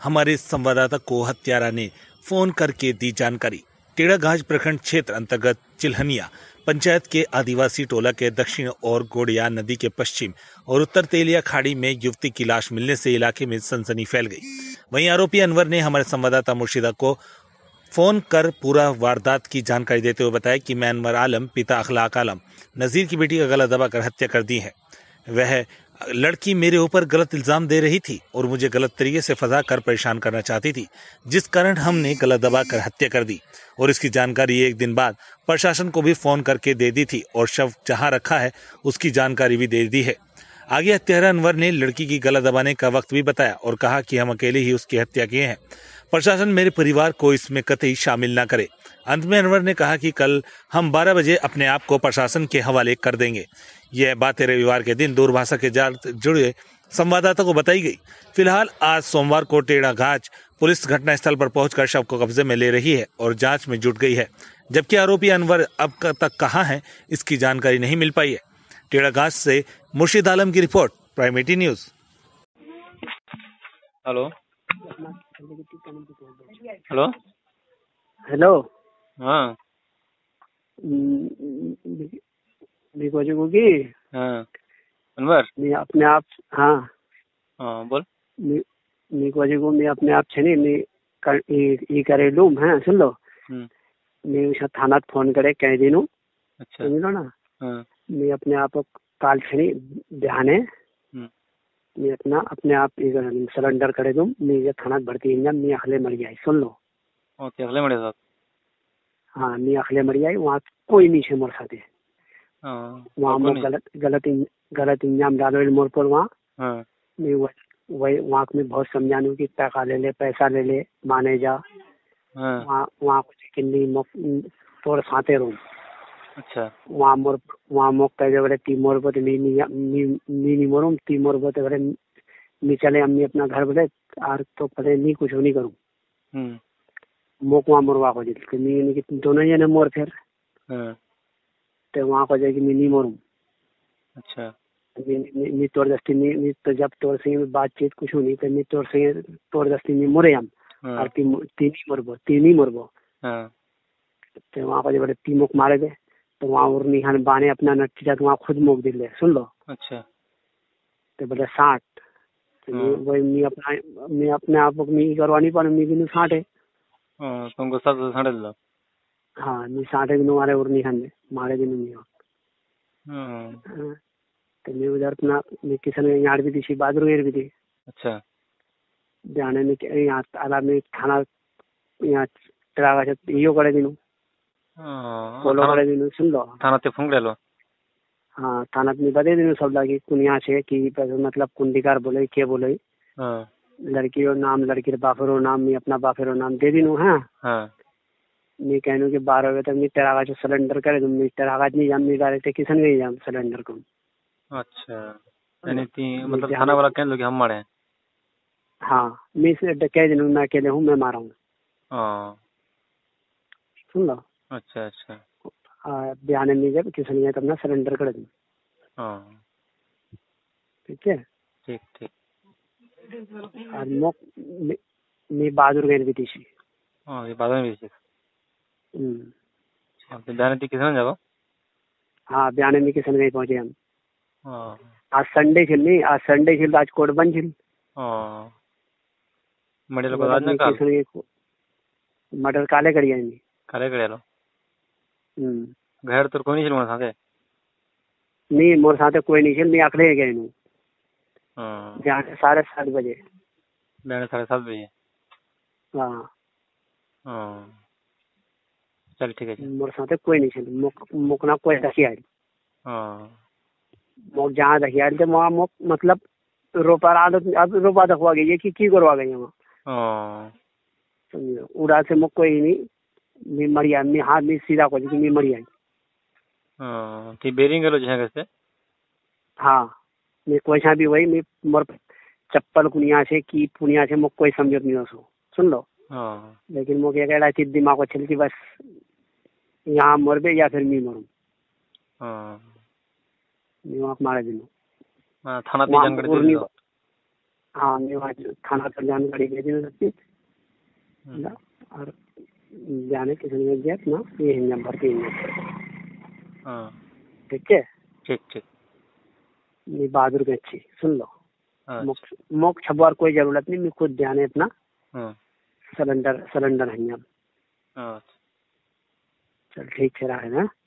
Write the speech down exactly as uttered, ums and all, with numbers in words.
हमारे संवाददाता को हत्यारा ने फोन करके दी जानकारी। टेढ़ागाछ प्रखंड क्षेत्र अंतर्गत चिल्हनिया पंचायत के आदिवासी टोला के दक्षिण और गोड़िया नदी के पश्चिम और उत्तर तेलिया खाड़ी में युवती की लाश मिलने से इलाके में सनसनी फैल गई। वहीं आरोपी अनवर ने हमारे संवाददाता मुर्शिदा को फोन कर पूरा वारदात की जानकारी देते हुए बताया कि मैं अनवर आलम पिता अखलाक आलम नजीर की बेटी का गला दबाकर हत्या कर दी है। वह लड़की मेरे ऊपर गलत इल्जाम दे रही थी और मुझे गलत तरीके से फंसा कर परेशान करना चाहती थी, जिस कारण हमने गला दबाकर हत्या कर दी और इसकी जानकारी एक दिन बाद प्रशासन को भी फोन करके दे दी थी और शव जहां रखा है उसकी जानकारी भी दे दी है। आगे हत्यारा अनवर ने लड़की की गला दबाने का वक्त भी बताया और कहा कि हम अकेले ही उसकी हत्या किए हैं, प्रशासन मेरे परिवार को इसमें कतई शामिल न करे। अंत में अनवर ने कहा कि कल हम बारह बजे अपने आप को प्रशासन के हवाले कर देंगे। यह बातें रविवार के दिन दूरभाषा के जाल जुड़े संवाददाता को बताई गई। फिलहाल आज सोमवार को टेढ़ागाछ पुलिस घटनास्थल पर पहुंचकर शव को कब्जे में ले रही है और जांच में जुट गई है, जबकि आरोपी अनवर अब तक कहां है इसकी जानकारी नहीं मिल पाई है। टेढ़ागाछ से मुर्शिद आलम की report, prime AT news. Hello hello hello हाँ देखो जी की हाँ अनवर मैं अपने आप हाँ हाँ बोल देखो जी को मैं अपने आप छे नहीं मैं कर ये करे लूम है सुन लो मैं उस थाना फोन करे कह दिनू। अच्छा समझ लो ना। हाँ मैं अपने आप काल छे ध्यान है मैं अपना अपने आप सरेंडर करे दूं। मैं ये थाना भर्ती इंजन मैं अखले मर गया सुन लो। ओके अगले मरे साहब हाँ मैं अखले मर गया वहाँ कोई नहीं छे मोर साथे। वहाँ मोर गलत गलत गलत इंजाम डालो मोर पर वहाँ मैं वही वहाँ में बहुत समझानू कि टका ले ले पैसा ले ले माने जा वहाँ वहाँ कुछ किन्नी तोड़ साथे रहूं। अच्छा वहाँ मोर वहाँ मोक कहे बड़े ती मोर बोते मी मी मी मोरूम ती मोर बोते बड़े मी चले अम्मी अपना घर बोले आर तो पहले नहीं कुछ नहीं करूँ मोक वहाँ मोरवा को जी मी दोनों जने मोर फिर तो वहाँ को जाएगी मी नहीं मोरूम। अच्छा मी तोड़ दस्ती मी तो जब तोड़ से बातचीत कुछ नहीं तो मी तोड़ से तोड़ दस्ती मी मोरे हम और तीन तीन ही मोरबो तीन ही मोरबो तो वहाँ को बड़े ती मोक मारे दे तो वहाँ और निहान बाने अपना नट्टी जाके वहाँ खुद मोक दिले सुन लो। अच्छा तो बोले साठ तो वही मैं अपना मैं अपने आप मैं करवानी पर मैं भी साठ है तुमको सब साढ़े लो हाँ मैं साठ है बिनु मारे और निहान में मारे बिनु नहीं तो मैं उधर अपना मैं किसान में यहाँ भी थी बहादुर भी थी। अच्छा जाने में यहाँ आला में थाना यहाँ टेढ़ागाछ यो करे दिनु बोलो करे दिनु सुन लो थाना ते फोन ले लो। हाँ थाना में बता दिनु सब लगी कुनिया छे कि मतलब कुंडिकार बोले के बोले लड़की और नाम लड़की बाफरो नाम मैं अपना बाफरो नाम दे दिनु। हाँ मैं कहूँ कि बारह बजे तक मैं टेढ़ागाछ सिलेंडर करे दूँ। मैं टेढ़ागाछ नहीं जाम मैं डायरेक्ट किसान नहीं जाम सिलेंडर को। अच्छा यानी ती मतलब थाना वाला कह लो कि हम मारे हैं। हाँ मैं से कह दिनु मैं अकेले हूँ मैं मारा हूँ सुन लो। अच्छा अच्छा बयान नहीं जब किसान नहीं अपना सिलेंडर कर दूँ। ठीक है ठीक ठीक और मोक मैं बहादुर गए भी थी हाँ ये बाद में भी हम्म बयान ती किसान जाओ। हाँ बयान में किसान गए पहुंचे हम। आज संडे छिल नहीं आज संडे छिल आज कोर्ट बंद छिल मर्डर लोग आज ना काल मर्डर काले करिए नहीं काले करे लो घर तो कोई नहीं छिल मोर साथे नहीं मोर साथे कोई नहीं छिल मैं अकेले गए नु जहाँ से साढ़े सात बजे मैंने साढ़े सात बजे हाँ चल ठीक है मोर साथे कोई नहीं छिल मुक मुकना कोई दखी आई मोक जहाँ दखी आई थे वहाँ मुक मतलब रोपा आदत अब रोपा दखवा गई कि की करवा गई वहाँ समझो उड़ा से मुक कोई नहीं मैं मरी आई मैं हाथ में सीधा को मैं मरी आई ती बेरिंग गलो जहाँ कैसे हाँ मैं कोई सा भी वही मैं मोर चप्पल कुनिया से की पुनिया से मुक कोई समझत नहीं हो सुन लो। लेकिन मुझे क्या कहला थी दिमाग को छिलती बस यहाँ मरबे या फिर मैं मरूँ मैं वहाँ मारे दिनों थाना पे जानकारी दे दो। हाँ मैं वहाँ थाना पर जानकारी दे दी सकती और जाने किसी ने दिया ना ये नंबर तीन हाँ ठीक है। ठीक ठीक मैं बहादुर में अच्छी सुन लो। अच्छा मोक छबार कोई जरूरत नहीं, मैं खुद ध्यान है अपना हाँ सिलेंडर सिलेंडर है यहाँ। अच्छा चल ठीक है रहा है ना।